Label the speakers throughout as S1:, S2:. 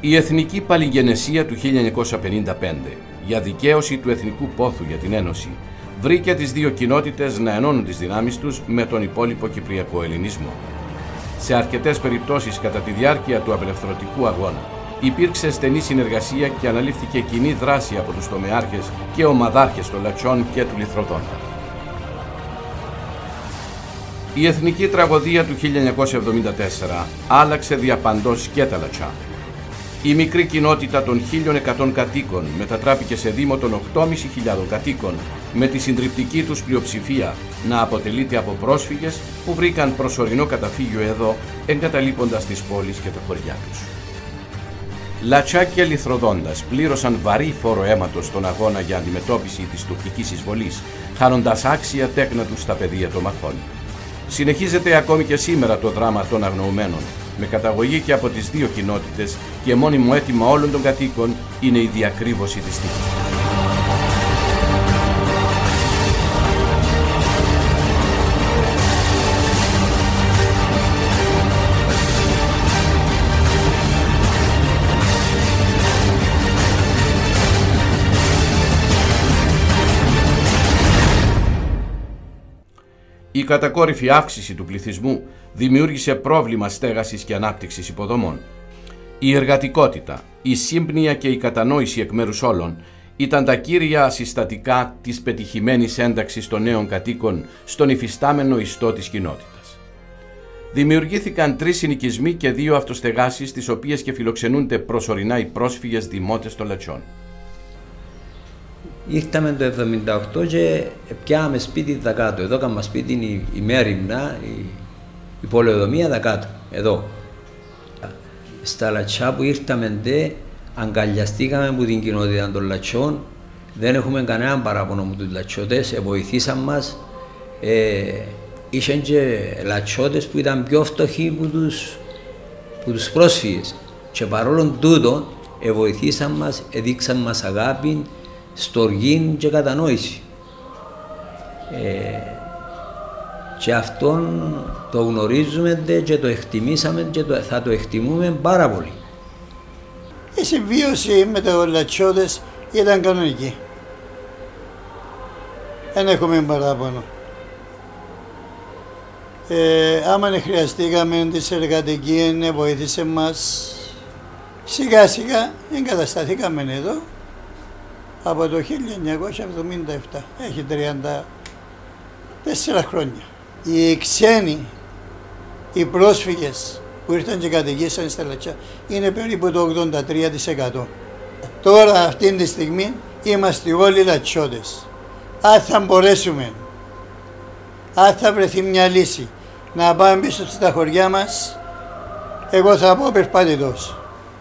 S1: Η Εθνική Παλιγενεσία του 1955 για δικαίωση του εθνικού πόθου για την Ένωση βρήκε τις δύο κοινότητες να ενώνουν τις δυνάμεις τους με τον υπόλοιπο κυπριακό ελληνισμό. Σε αρκετές περιπτώσεις κατά τη διάρκεια του απελευθερωτικού αγώνα υπήρξε στενή συνεργασία και αναλήφθηκε κοινή δράση από τους τομεάρχες και ομαδάρχες των Λατσιών και του Λιθροδόντα. Η εθνική τραγωδία του 1974 άλλαξε διαπαντός και τα Λατσιά. Η μικρή κοινότητα των 1.100 κατοίκων μετατράπηκε σε δήμο των 8.500 κατοίκων, με τη συντριπτική τους πλειοψηφία να αποτελείται από πρόσφυγες που βρήκαν προσωρινό καταφύγιο εδώ, εγκαταλείποντας τις πόλεις και τα χωριά τους. Λατσιά και Λιθροδόντας πλήρωσαν βαρύ φόρο αίματος στον αγώνα για αντιμετώπιση της τουρκικής εισβολής, χάνοντας άξια τέκνα τους στα πεδία των μαχών. Συνεχίζεται ακόμη και σήμερα το δράμα των αγνοωμένων, με καταγωγή και από τις δύο κοινότητες, και μόνιμο αίτημα όλων των κατοίκων είναι η διακρύβωση της τύχης. Η κατακόρυφη αύξηση του πληθυσμού δημιούργησε πρόβλημα στέγασης και ανάπτυξης υποδομών. Η εργατικότητα, η σύμπνοια και η κατανόηση εκ μέρους όλων ήταν τα κύρια συστατικά της πετυχημένης ένταξης των νέων κατοίκων στον υφιστάμενο ιστό της κοινότητας. Δημιουργήθηκαν 3 συνοικισμοί και 2 αυτοστεγάσεις, τις οποίες και φιλοξενούνται προσωρινά οι πρόσφυγες δημότες των Λατσιών.
S2: Ήρθαμε το 1978 και πιάμε σπίτι δακάτω. Εδώ κάνουμε σπίτι η Μέριμνα, η πολεοδομία δακάτω, εδώ. Στα Λατσιά που ήρθαμε, αγκαλιαστήκαμε από την κοινότητα των Λατσιών. Δεν έχουμε κανέναν παράπονο με τους Λατσιώτες, βοηθήσαν μας. Είχαν και Λατσιώτες που ήταν πιο φτωχοί που τους πρόσφυγες. Και παρόλο τούτο, βοηθήσαν μας, έδειξαν μας αγάπη, στοργή και κατανόηση. Και αυτόν το γνωρίζουμε και το εκτιμήσαμε και θα το εκτιμούμε πάρα πολύ.
S3: Η συμβίωση με τους Λατσιώτες ήταν κανονική. Δεν έχουμε παράπονο. Άμα χρειαστήκαμε τις εργατικές, βοήθησε μας. Σιγά σιγά εγκατασταθήκαμε εδώ από το 1977. Έχει 34 χρόνια. Οι ξένοι, οι πρόσφυγες που ήρθαν και κατοικήσαν στα Λατσιά είναι περίπου το 83%. Τώρα αυτή τη στιγμή είμαστε όλοι Λατσιώτες. Αν θα μπορέσουμε, αν θα βρεθεί μια λύση να πάμε πίσω στα χωριά μας, εγώ θα πω περπατητός.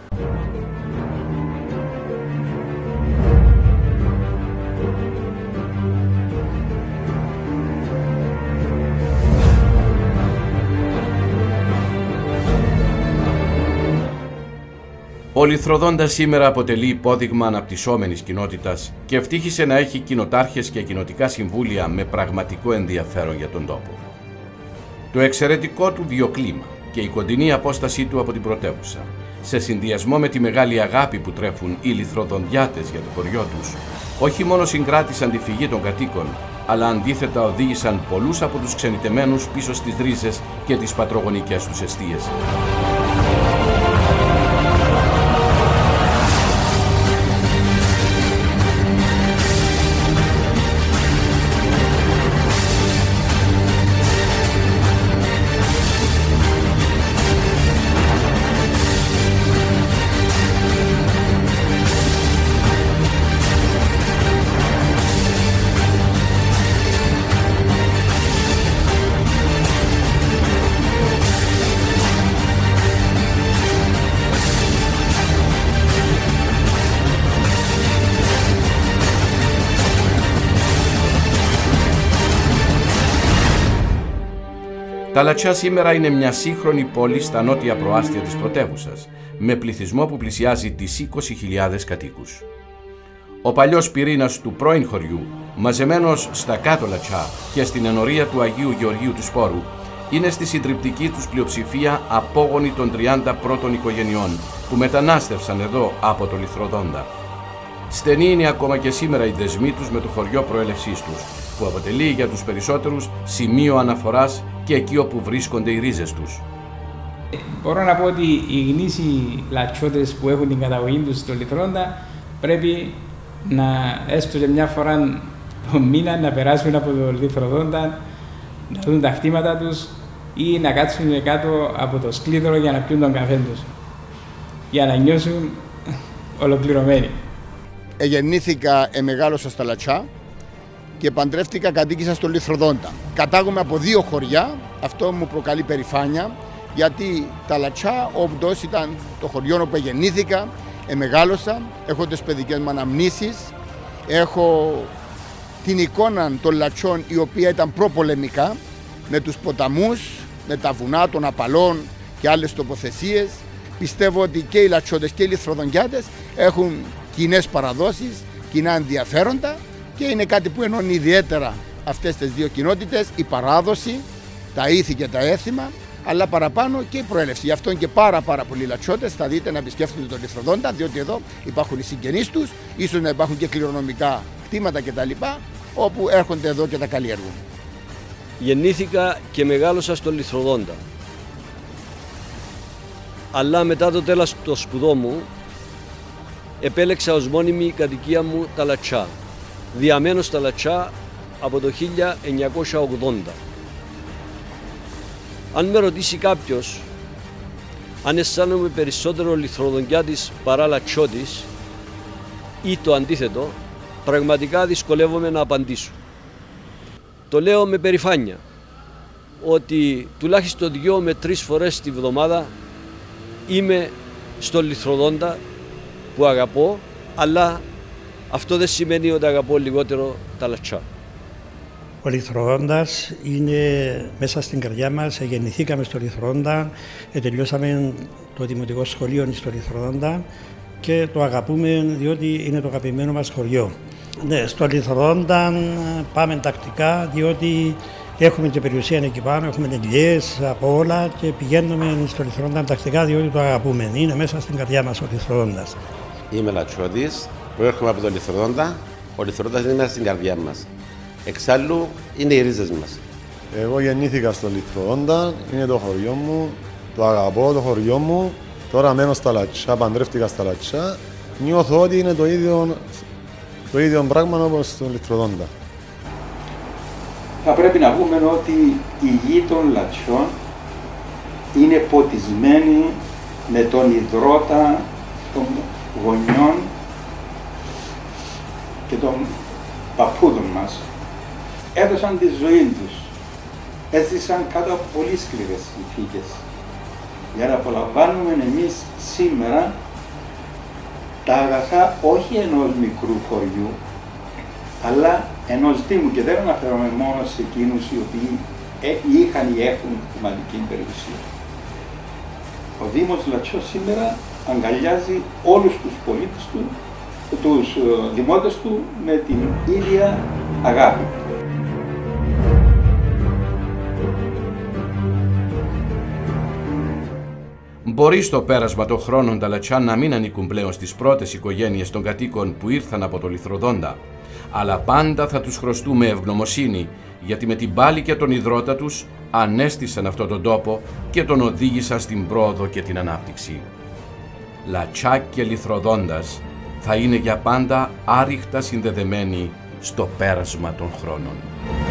S1: Ο Λιθροδόντας σήμερα αποτελεί υπόδειγμα αναπτυσσόμενης κοινότητας και ευτύχησε να έχει κοινοτάρχες και κοινοτικά συμβούλια με πραγματικό ενδιαφέρον για τον τόπο. Το εξαιρετικό του βιοκλίμα και η κοντινή απόστασή του από την πρωτεύουσα, σε συνδυασμό με τη μεγάλη αγάπη που τρέφουν οι Λιθροδοντιάτες για το χωριό τους, όχι μόνο συγκράτησαν τη φυγή των κατοίκων, αλλά αντίθετα οδήγησαν πολλούς από τους ξενιτεμένους πίσω στις ρίζες και τις πατρογονικές τους εστίες. Τα Λατσιά σήμερα είναι μια σύγχρονη πόλη στα νότια προάστια της πρωτεύουσας, με πληθυσμό που πλησιάζει τις 20.000 κατοίκους. Ο παλιός πυρήνας του πρώην χωριού, μαζεμένος στα κάτω Λατσιά και στην ενορία του Αγίου Γεωργίου του Σπόρου, είναι στη συντριπτική τους πλειοψηφία απόγονοι των 30 πρώτων οικογενειών που μετανάστευσαν εδώ από το Λιθροδόντα. Στενοί είναι ακόμα και σήμερα οι δεσμοί τους με το χωριό προέλευσής τους, που αποτελεί για τους περισσότερους σημείο αναφοράς και εκεί όπου βρίσκονται οι ρίζες τους.
S4: Μπορώ να πω ότι οι γνήσιοι λατσότες που έχουν την καταγωγή τους στο Λιθρόντα πρέπει να έστω και μια φορά το μήνα να περάσουν από το Λιθροδόντα, να δουν τα χτήματα τους ή να κάτσουν κάτω από το σκλίδρο για να πιούν τον καφέ τους, για να νιώσουν ολοκληρωμένοι.
S5: Γεννήθηκα, μεγάλωσα στα Λατσά και παντρεύτηκα, κατοίκησα στο Λιθροδόντα. Κατάγομαι από 2 χωριά, αυτό μου προκαλεί περηφάνεια, γιατί τα Λατσά όντως ήταν το χωριό όπου γεννήθηκα, μεγάλωσα, έχω τις παιδικές μου αναμνήσεις, έχω την εικόνα των Λατσών η οποία ήταν προπολεμικά, με τους ποταμούς, με τα βουνά των Απαλών και άλλες τοποθεσίες. Πιστεύω ότι και οι Λατσότες και οι Λιθροδοντιάτες έχουν κοινές παραδόσεις, κοινά ενδιαφέροντα και είναι κάτι που ενώνει ιδιαίτερα αυτές τις 2 κοινότητες, η παράδοση, τα ήθη και τα έθιμα, αλλά παραπάνω και η προέλευση. Γι' αυτό και πάρα πολλοί Λατσότες θα δείτε να επισκέφτονται τον Λιθροδόντα, διότι εδώ υπάρχουν οι συγγενείς τους, ίσως να υπάρχουν και κληρονομικά κτήματα κτλ. Όπου έρχονται εδώ και τα καλλιεργούν.
S6: Γεννήθηκα και μεγάλωσα στο Λιθροδόντα. Αλλά μετά το τέλος των σπουδών μου, επέλεξα ως μόνιμη κατοικία μου τα Λατσά. Διαμένω στα Λατσά από το 1980. Αν με ρωτήσει κάποιος αν αισθάνομαι περισσότερο Λιθροδοντιάτης παρά Λατσότης ή το αντίθετο, πραγματικά δυσκολεύομαι να απαντήσω. Το λέω με περηφάνεια ότι τουλάχιστον 2 με 3 φορές τη βδομάδα είμαι στο Λιθροδόντα που αγαπώ, αλλά αυτό δεν σημαίνει ότι αγαπώ λιγότερο τα Λατσά.
S7: Ο Λιθροδόντας είναι μέσα στην καρδιά μας, γεννηθήκαμε στο Λιθροδόντα, τελειώσαμε το δημοτικό σχολείο στο Λιθροδόντα και το αγαπούμε διότι είναι το αγαπημένο μας χωριό. Ναι, στο Λιθροδόντα πάμε τακτικά διότι έχουμε και περιουσία εκεί πάνω, έχουμε ελιές από όλα και πηγαίνουμε στο Λιθροδόντα τακτικά διότι το αγαπούμε. Είναι μέσα στην καρδιά μας ο Λιθροδόντας.
S8: Είμαι Λατσότης, προέρχομαι από το Λιθροδόντα. Ο Λιθροδόντας είναι μέσα στην καρδιά μας. Εξάλλου είναι οι ρίζες μας.
S9: Εγώ γεννήθηκα στο Λιθροδόντα, είναι το χωριό μου, το αγαπώ το χωριό μου. Τώρα μένω στα Λατσά, παντρεύτηκα στα Λατσά. Νιώθω ότι είναι το ίδιο πράγμα όπως στο Λιθροδόντα.
S10: Θα πρέπει να πούμε ότι η γη των Λατσιών είναι ποτισμένη με τον υδρότα των γονιών και των παππούδων μας. Έδωσαν τη ζωή τους, έζησαν κάτω από πολύ σκληρές συνθήκες. Για να απολαμβάνουμε εμείς σήμερα τα αγαθά όχι ενός μικρού χωριού, αλλά ενός δήμου, και δεν αναφέρομαι μόνο σε εκείνους οι οποίοι είχαν ή έχουν χρηματική περιουσία. Ο Δήμος Λατσιός σήμερα αγκαλιάζει όλους τους πολίτες του, τους δημότες του με την ίδια αγάπη.
S1: Μπορεί στο πέρασμα των χρόνων τα Λατσά να μην ανήκουν πλέον στις πρώτες οικογένειες των κατοίκων που ήρθαν από το Λιθροδόντα, αλλά πάντα θα τους χρωστούμε ευγνωμοσύνη, γιατί με την πάλη και τον υδρότα τους ανέστησαν αυτόν τον τόπο και τον οδήγησαν στην πρόοδο και την ανάπτυξη. Λατσά και Λιθροδόντας θα είναι για πάντα άρρηκτα συνδεδεμένοι στο πέρασμα των χρόνων.